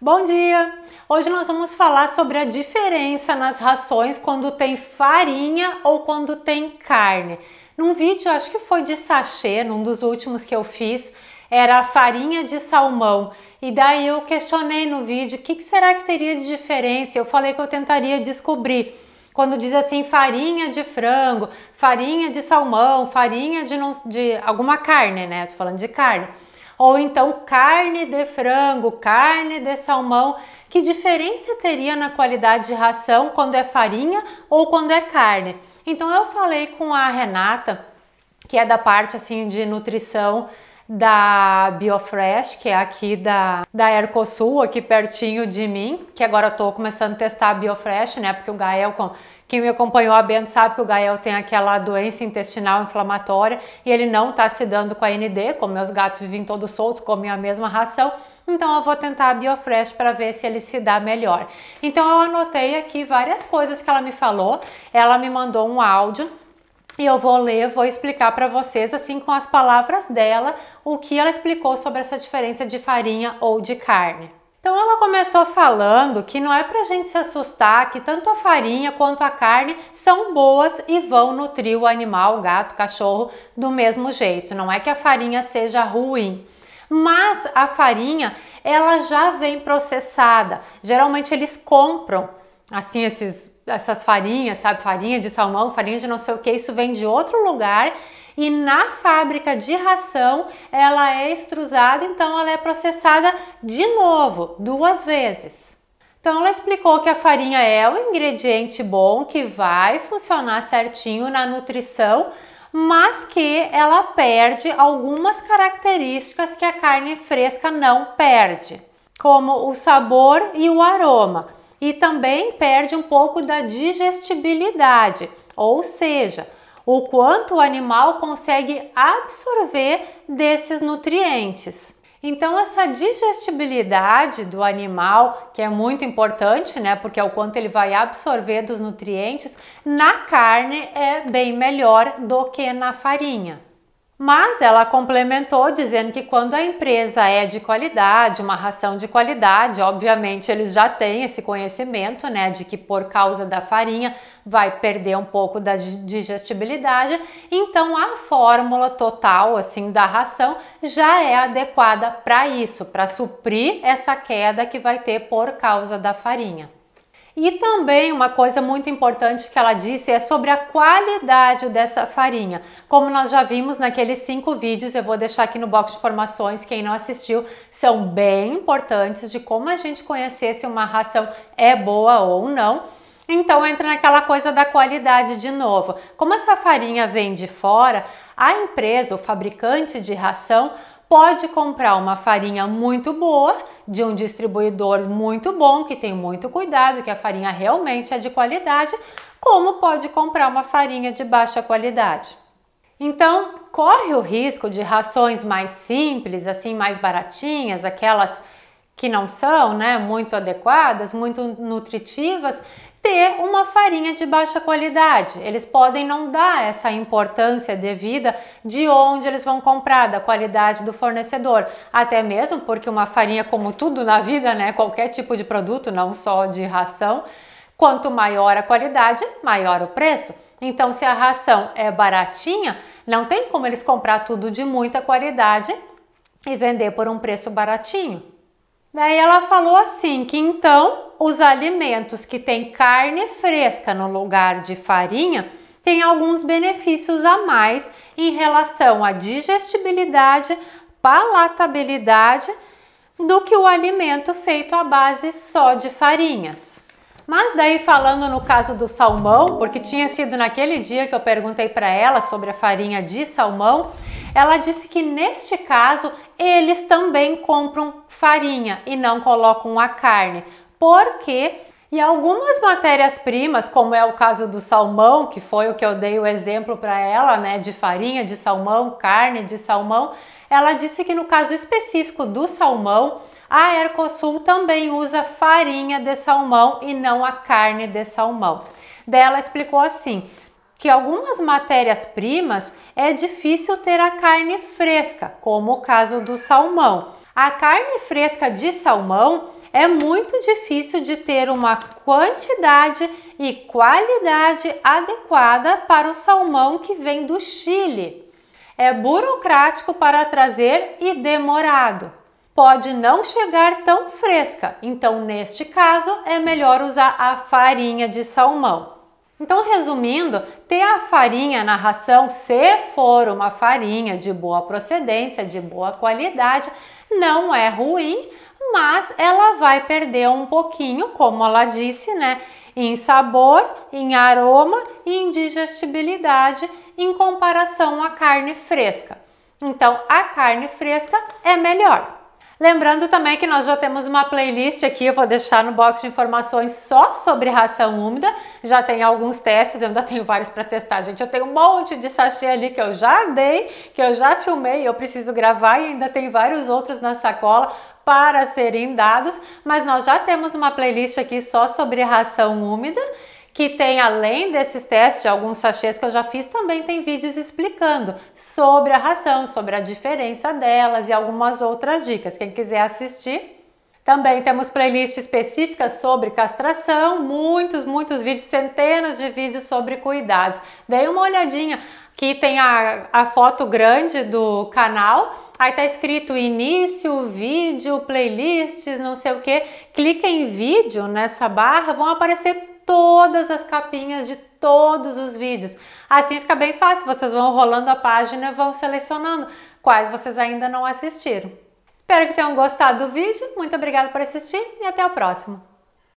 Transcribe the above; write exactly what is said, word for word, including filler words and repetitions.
Bom dia! Hoje nós vamos falar sobre a diferença nas rações quando tem farinha ou quando tem carne. Num vídeo, acho que foi de sachê, num dos últimos que eu fiz, era farinha de salmão. E daí eu questionei no vídeo o que, que será que teria de diferença. Eu falei que eu tentaria descobrir. Quando diz assim farinha de frango, farinha de salmão, farinha de, não, de alguma carne, né? Tô falando de carne. Ou então carne de frango, carne de salmão. Que diferença teria na qualidade de ração quando é farinha ou quando é carne? Então eu falei com a Renata, que é da parte assim de nutrição da Biofresh, que é aqui da, da Ercosul, aqui pertinho de mim, que agora eu tô começando a testar a Biofresh, né? Porque o Gael, quem me acompanhou a Bento sabe que o Gael tem aquela doença intestinal inflamatória e ele não tá se dando com a N D, como meus gatos vivem todos soltos, comem a mesma ração, então eu vou tentar a Biofresh para ver se ele se dá melhor. Então eu anotei aqui várias coisas que ela me falou, ela me mandou um áudio, e eu vou ler, vou explicar para vocês, assim, com as palavras dela, o que ela explicou sobre essa diferença de farinha ou de carne. Então ela começou falando que não é pra gente se assustar, que tanto a farinha quanto a carne são boas e vão nutrir o animal, o gato, o cachorro, do mesmo jeito. Não é que a farinha seja ruim, mas a farinha, ela já vem processada. Geralmente eles compram, assim, esses... essas farinhas, sabe, farinha de salmão, farinha de não sei o que, isso vem de outro lugar e na fábrica de ração ela é extrusada, então ela é processada de novo, duas vezes. Então ela explicou que a farinha é um ingrediente bom que vai funcionar certinho na nutrição, mas que ela perde algumas características que a carne fresca não perde, como o sabor e o aroma. E também perde um pouco da digestibilidade, ou seja, o quanto o animal consegue absorver desses nutrientes. Então essa digestibilidade do animal, que é muito importante, né, porque é o quanto ele vai absorver dos nutrientes, na carne é bem melhor do que na farinha. Mas ela complementou dizendo que quando a empresa é de qualidade, uma ração de qualidade, obviamente eles já têm esse conhecimento, né, de que por causa da farinha vai perder um pouco da digestibilidade, então a fórmula total assim da ração já é adequada para isso, para suprir essa queda que vai ter por causa da farinha. E também uma coisa muito importante que ela disse é sobre a qualidade dessa farinha. Como nós já vimos naqueles cinco vídeos, eu vou deixar aqui no box de informações, quem não assistiu, são bem importantes de como a gente conhecer se uma ração é boa ou não. Então entra naquela coisa da qualidade de novo. Como essa farinha vem de fora, a empresa, o fabricante de ração, pode comprar uma farinha muito boa, de um distribuidor muito bom, que tem muito cuidado, que a farinha realmente é de qualidade, como pode comprar uma farinha de baixa qualidade. Então, corre o risco de rações mais simples, assim, mais baratinhas, aquelas que não são, né, muito adequadas, muito nutritivas, ter uma farinha de baixa qualidade. Eles podem não dar essa importância devida de onde eles vão comprar, da qualidade do fornecedor. Até mesmo porque uma farinha, como tudo na vida, né, qualquer tipo de produto, não só de ração, quanto maior a qualidade, maior o preço. Então, se a ração é baratinha, não tem como eles comprar tudo de muita qualidade e vender por um preço baratinho. Daí ela falou assim, que então os alimentos que têm carne fresca no lugar de farinha têm alguns benefícios a mais em relação à digestibilidade, palatabilidade do que o alimento feito à base só de farinhas. Mas daí falando no caso do salmão, porque tinha sido naquele dia que eu perguntei para ela sobre a farinha de salmão, ela disse que neste caso eles também compram farinha e não colocam a carne, porque em algumas matérias-primas, como é o caso do salmão, que foi o que eu dei o exemplo para ela, né, de farinha de salmão, carne de salmão, ela disse que no caso específico do salmão, a Ercosul também usa farinha de salmão e não a carne de salmão. Daí ela explicou assim, que algumas matérias-primas é difícil ter a carne fresca, como o caso do salmão. A carne fresca de salmão, É muito difícil de ter uma quantidade e qualidade adequada para o salmão que vem do Chile. É burocrático para trazer e demorado. Pode não chegar tão fresca, então neste caso é melhor usar a farinha de salmão. Então, resumindo, ter a farinha na ração, se for uma farinha de boa procedência, de boa qualidade, não é ruim, mas ela vai perder um pouquinho, como ela disse, né, em sabor, em aroma e em digestibilidade em comparação à carne fresca. Então, a carne fresca é melhor. Lembrando também que nós já temos uma playlist aqui, eu vou deixar no box de informações só sobre ração úmida. Já tem alguns testes, eu ainda tenho vários para testar, gente. Eu tenho um monte de sachê ali que eu já dei, que eu já filmei, eu preciso gravar e ainda tem vários outros na sacola para serem dados. Mas nós já temos uma playlist aqui só sobre ração úmida, que tem, além desses testes, alguns sachês que eu já fiz, também tem vídeos explicando sobre a ração, sobre a diferença delas e algumas outras dicas. Quem quiser assistir. Também temos playlist específicas sobre castração, muitos, muitos vídeos, centenas de vídeos sobre cuidados. Dei uma olhadinha, aqui tem a, a foto grande do canal, aí tá escrito início, vídeo, playlists, não sei o que. Clica em vídeo nessa barra, vão aparecer todas as capinhas de todos os vídeos. Assim fica bem fácil, vocês vão rolando a página e vão selecionando quais vocês ainda não assistiram. Espero que tenham gostado do vídeo, muito obrigada por assistir e até o próximo.